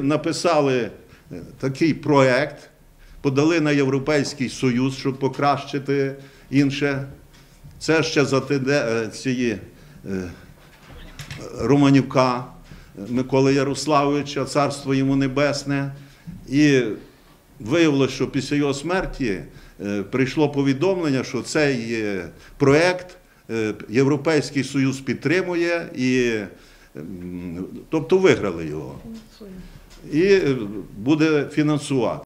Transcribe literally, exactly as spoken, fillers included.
написали такий проект, подали на Європейський Союз, щоб покращити інше. Це ще за цієї Романюка Миколи Ярославовича, царство йому небесне. І виявилося, що після його смерті прийшло повідомлення, що цей проект Європейський Союз підтримує, і, тобто виграли його. І буде фінансувати.